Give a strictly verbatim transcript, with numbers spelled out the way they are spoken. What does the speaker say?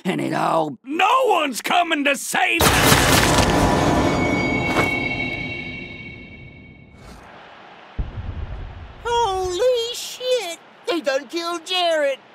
and it all... No one's coming to save us! Holy shit! They done killed Jared!